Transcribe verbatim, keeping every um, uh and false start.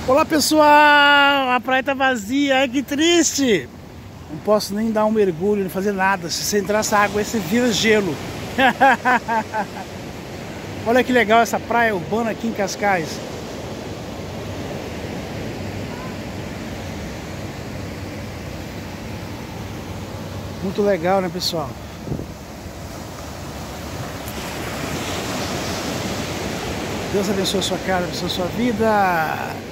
Olá pessoal, a praia tá vazia, ai que triste. Não posso nem dar um mergulho, nem fazer nada. Se você entrar nessa água aí, você vira gelo. Olha que legal essa praia urbana aqui em Cascais. Muito legal, né, pessoal? Deus abençoe a sua casa, abençoe a sua vida.